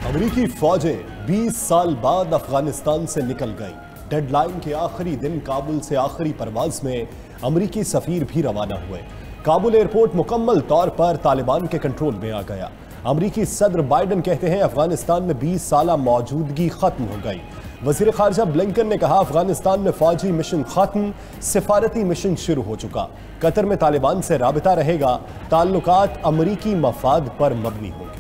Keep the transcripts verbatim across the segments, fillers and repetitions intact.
अमेरिकी फौजें बीस साल बाद अफगानिस्तान से निकल गईं। डेडलाइन के आखिरी दिन काबुल से आखिरी परवाज में अमेरिकी सफीर भी रवाना हुए। काबुल एयरपोर्ट मुकम्मल तौर पर तालिबान के कंट्रोल में आ गया। अमेरिकी सदर बाइडन कहते हैं अफगानिस्तान में बीस साल मौजूदगी खत्म हो गई। वजीर खारजा ब्लिंकन ने कहा अफगानिस्तान में फौजी मिशन खत्म, सिफारती मिशन शुरू हो चुका। कतर में तालिबान से राबिता रहेगा, ताल्लुकात अमरीकी मफाद पर मबनी होंगे।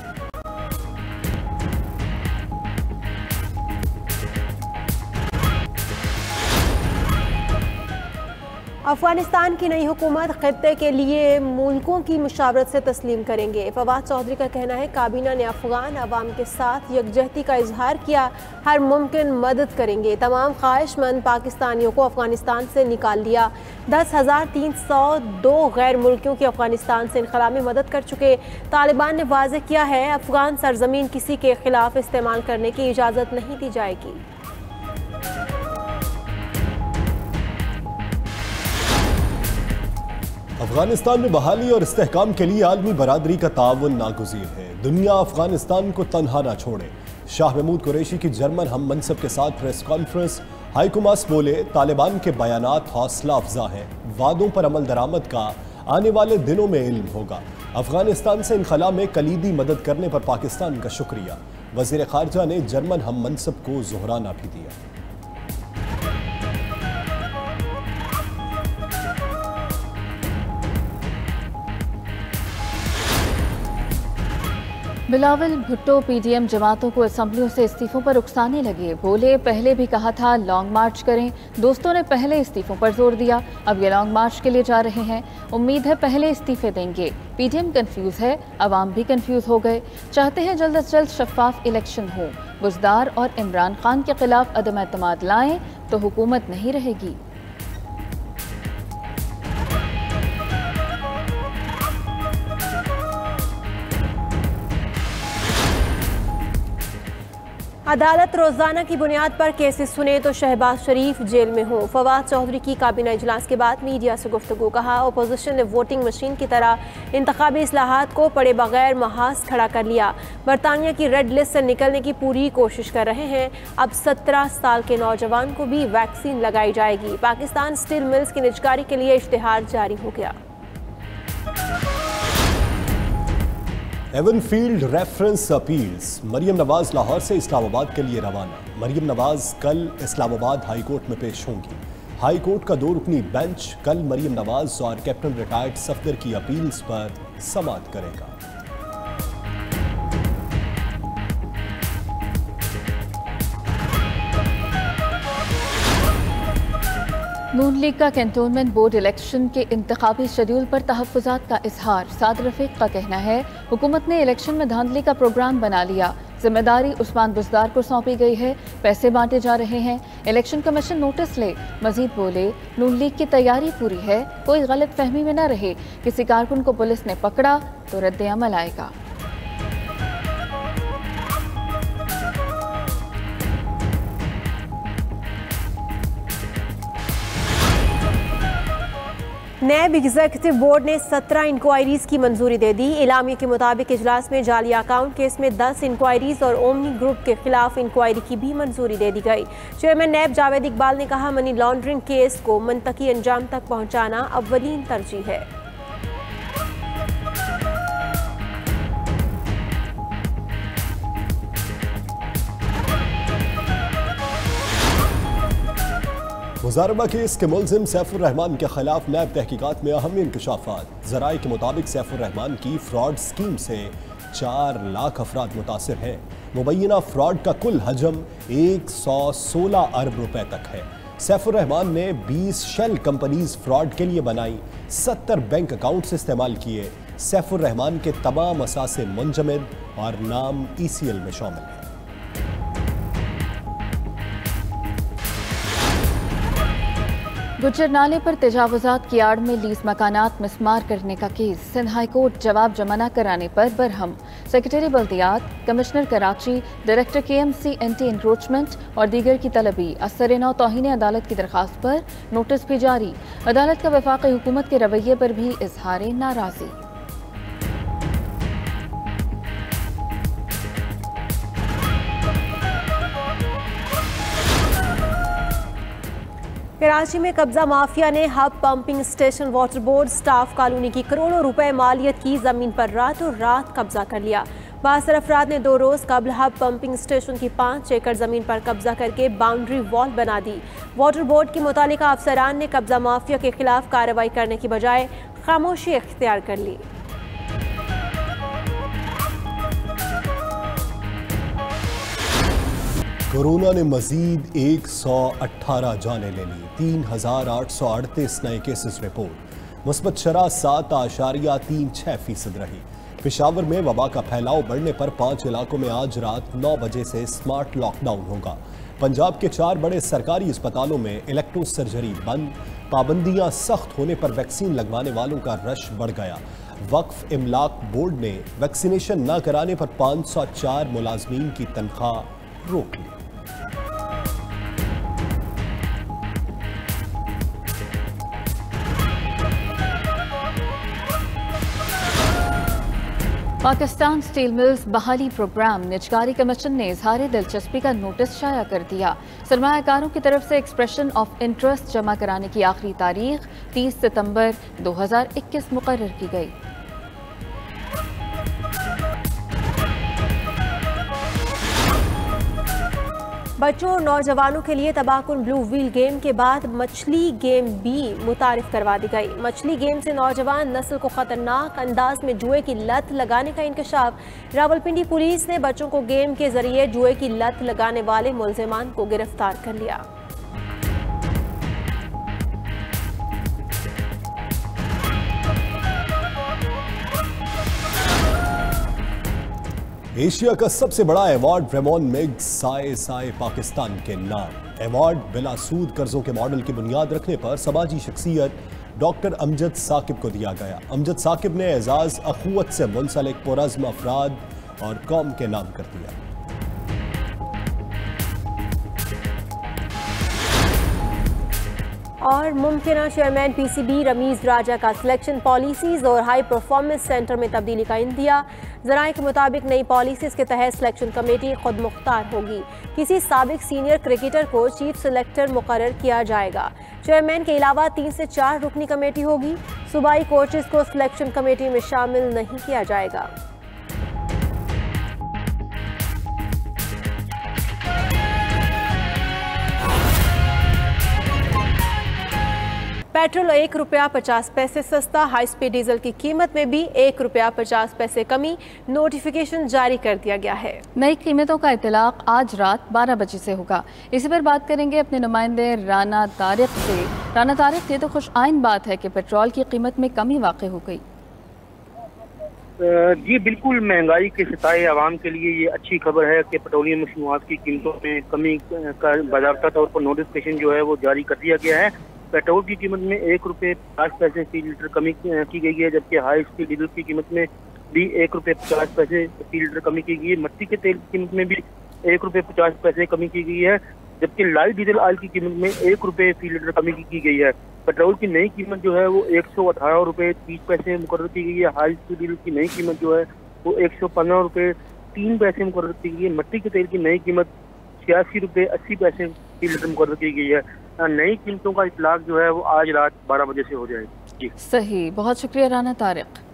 अफगानिस्तान की नई हुकूमत खित्ते के लिए मुल्कों की मुशावरत से तस्लीम करेंगे। फवाद चौधरी का कहना है काबीना ने अफगान अवाम के साथ यकजहती का इजहार किया, हर मुमकिन मदद करेंगे। तमाम ख्वाहिशमंद पाकिस्तानियों को अफगानिस्तान से निकाल लिया। दस हज़ार तीन सौ दो गैर मुल्कियों की अफगानिस्तान से इनखला में मदद कर चुके। तालिबान ने वाज़ेह किया है अफगान सरजमीन किसी के खिलाफ इस्तेमाल करने की इजाज़त नहीं दी जाएगी। अफगानिस्तान में बहाली और इस्तेहकाम के लिए आलमी बरादरी का ताउन नागुज़ीर है। दुनिया अफगानिस्तान को तनहा ना छोड़े। शाह महमूद कुरैशी की जर्मन हम मनसब के साथ प्रेस कॉन्फ्रेंस। हाइको मास बोले तालिबान के बयानात हौसला अफजा हैं, वादों पर अमल दरामद का आने वाले दिनों में इल्म होगा। अफगानिस्तान से इनखला में कलीदी मदद करने पर पाकिस्तान का शुक्रिया। वजीर खारजा ने जर्मन हम मनसब को जोहराना भी दिया। बिलावल भुट्टो पीडीएम जमातों को असम्बलियों से इस्तीफों पर उकसाने लगे। बोले पहले भी कहा था लॉन्ग मार्च करें, दोस्तों ने पहले इस्तीफों पर जोर दिया, अब ये लॉन्ग मार्च के लिए जा रहे हैं, उम्मीद है पहले इस्तीफे देंगे। पीडीएम कंफ्यूज है, अवाम भी कंफ्यूज हो गए, चाहते हैं जल्द अज जल्द शफाफ इलेक्शन हो, बुज़दार और इमरान खान के खिलाफ अदम एतमाद लाएं तो हुकूमत नहीं रहेगी। अदालत रोजाना की बुनियाद पर केसेस सुने तो शहबाज शरीफ जेल में हो। फवाद चौधरी की काबीना इजलास के बाद मीडिया से गुफ्तगू। कहा अपोजिशन ने वोटिंग मशीन की तरह इंतखाबी इस्लाहात को पड़े बगैर महाज खड़ा कर लिया। बरतानिया की रेड लिस्ट से निकलने की पूरी कोशिश कर रहे हैं। अब सत्रह साल के नौजवान को भी वैक्सीन लगाई जाएगी। पाकिस्तान स्टील मिल्स की निजकारी के लिए इश्तिहार जारी हो गया। Avenfield reference appeals. Maryam Nawaz Lahore से इस्लामाबाद के लिए रवाना। मरियम नवाज कल इस्लामाबाद हाई कोर्ट में पेश होंगी। हाई कोर्ट का दो रुकनी बेंच कल मरियम नवाज और कैप्टन रिटायर्ड सफदर की अपील्स पर समाअत करेगा। नून लीग का कैंटोनमेंट बोर्ड इलेक्शन के इंतखाबी शेड्यूल पर तहफ़्फ़ुज़ात का इजहार। साद रफ़ीक का कहना है हुकूमत ने इलेक्शन में धांधली का प्रोग्राम बना लिया, जिम्मेदारी उस्मान बुज़दार को सौंपी गई है, पैसे बांटे जा रहे हैं, इलेक्शन कमीशन नोटिस ले। मजीद बोले नून लीग की तैयारी पूरी है, कोई गलत फहमी में न रहे, किसी कारकुन को पुलिस ने पकड़ा तो रद्द अमल आएगा। नैब एग्जीक्यूटिव बोर्ड ने सत्रह इंक्वायरीज की मंजूरी दे दी। इलामिया के मुताबिक इजलास में जाली अकाउंट केस में दस इंक्वायरीज और ओमनी ग्रुप के खिलाफ इंक्वायरी की भी मंजूरी दे दी गई। चेयरमैन नैब जावेद इकबाल ने कहा मनी लॉन्ड्रिंग केस को मंतकी अंजाम तक पहुंचाना अव्वलीन तरजीह है। मुजारबा केस के मुलजिम सैफुर रहमान के खिलाफ नैब तहकीकात में अहम इंकशाफात। जराये के मुताबिक सैफुर रहमान की फ्रॉड स्कीम से चार लाख अफराद मुतासिर हैं। मुबैना फ्रॉड का कुल हजम एक सौ सोलह अरब रुपए तक है। सैफुर रहमान ने बीस शेल कंपनीज फ्रॉड के लिए बनाई, सत्तर बैंक अकाउंट्स इस्तेमाल किए। सैफुर रहमान के तमाम असासे मुंजमद और नाम ई सी एल में शामिल है। गुज्जर नाले पर तजावुजात की आड़ में लीज मकानात मिसमार करने का केस। सिंध हाई कोर्ट जवाब जमा न कराने पर बरहम। सेक्रेटरी बल्दियात, commissioner Karachi, director K M C anti encroachment और दीगर की तलबी। असर नौ तौहीन अदालत की दरख्वास्त पर नोटिस भी जारी। अदालत का वफाकी हुकूमत के रवैये पर भी इजहार नाराजी। कराची में कब्जा माफिया ने Hub pumping station water board staff colony की करोड़ों रुपए मालियत की जमीन पर रातों रात कब्जा कर लिया। बासर अफराद ने दो रोज कबल हब पंपिंग स्टेशन की पाँच एकड़ जमीन पर कब्जा करके बाउंड्री वॉल बना दी। वाटर बोर्ड के मुतालिका अफसरान ने कब्जा माफिया के खिलाफ कार्रवाई करने की बजाय खामोशी इख्तियार कर ली। कोरोना ने मजीद एक सौ अठारह जानें ले ली। तीन हजार आठ सौ अड़तीस नए केसेस रिपोर्ट। मुस्बत शरह सात आशारिया तीन छह फीसद रही। पेशावर में वबा का फैलाव बढ़ने पर पांच इलाकों में आज रात नौ बजे से स्मार्ट लॉकडाउन होगा। पंजाब के चार बड़े सरकारी अस्पतालों में इलेक्ट्रो सर्जरी बंद। पाबंदियां सख्त होने पर वैक्सीन लगवाने वालों का रश बढ़ गया। वक्फ इमलाक बोर्ड ने वैक्सीनेशन न कराने पर पाँच सौ चार मुलाजमीन की तनख्वाह रोक ली। पाकिस्तान स्टील मिल्स बहाली प्रोग्राम निजकारी कमीशन ने इजहार दिलचस्पी का नोटिस शाया कर दिया। सरमायाकारों की तरफ से एक्सप्रेशन ऑफ इंटरेस्ट जमा कराने की आखिरी तारीख तीस सितंबर दो हजार इक्कीस मुकर्रर की गई। बच्चों और नौजवानों के लिए तबाहकुन ब्लू व्हील गेम के बाद मछली गेम भी मुतारिफ करवा दी गई। मछली गेम से नौजवान नस्ल को खतरनाक अंदाज में जुए की लत लगाने का इंकशाफ। रावलपिंडी पुलिस ने बच्चों को गेम के जरिए जुए की लत लगाने वाले मुलजिमान को गिरफ्तार कर लिया। एशिया का सबसे बड़ा अवार्ड रेमोन मेग्स साए साए पाकिस्तान के नाम। अवार्ड बिला सूद कर्जों के मॉडल की बुनियाद रखने पर समाजी शख्सियत डॉक्टर अमजद साकिब को दिया गया। अमजद साकिब ने एजाज अखुवत से मुंसलिक पुरज़्म अफराद और कौम के नाम कर दिया। और मुमकिन चेयरमैन पीसीबी रमीज राजा का सिलेक्शन पॉलिसीज और हाई परफॉर्मेंस सेंटर में तब्दीली का इंदिया। ज़राए के मुताबिक नई पॉलिसीज के तहत सिलेक्शन कमेटी खुद मुख्तार होगी। किसी साबिक सीनियर क्रिकेटर को चीफ सिलेक्टर मुकर्रर किया जाएगा। चेयरमैन के अलावा तीन से चार रुकनी कमेटी होगी। सूबाई कोचेस को सिलेक्शन कमेटी में शामिल नहीं किया जाएगा। पेट्रोल एक रुपया पचास पैसे सस्ता। हाई स्पीड डीजल की कीमत में भी एक रुपया पचास पैसे कमी। नोटिफिकेशन जारी कर दिया गया है। नई कीमतों का इतलाक आज रात बारह बजे से होगा। इसी पर बात करेंगे अपने नुमाइंदे राना तारिक से। राना तारिक, ये तो खुश आइन बात है कि पेट्रोल की कीमत में कमी वाक़ई हो गई। जी बिल्कुल, महंगाई के सताए आवाम के लिए ये अच्छी खबर है कि पेट्रोलियम मसनूआत की कीमतों में कमी का बाज़ाब्ता तौर पर नोटिफिकेशन जो है वो जारी कर दिया गया है। पेट्रोल की कीमत में एक रुपये पचास पैसे फी लीटर कमी की गई है, जबकि हाई स्पीड डीजल की कीमत में भी एक रुपये पचास पैसे फी लीटर कमी की गई है। मिट्टी के तेल की कीमत में भी एक रुपये पचास पैसे कमी की गई है, जबकि लाइट डीजल ऑयल की कीमत में एक रुपये फी लीटर कमी की गई है। पेट्रोल की नई कीमत जो है वो एक सौ अठारह रुपये तीस पैसे मुकर्रर की गई है। हाई स्पीड डीजल की नई कीमत जो है वो एक सौ पंद्रह रुपये तीन पैसे मुकर्रर की गई है। मिट्टी के तेल की नई कीमत छियासी रुपये अस्सी पैसे फी लीटर मुकर्रर की गई है। नई कीमतों का इतलाक जो है वो आज रात बारह बजे से हो जाएगी। जी सही, बहुत शुक्रिया राना तारिक।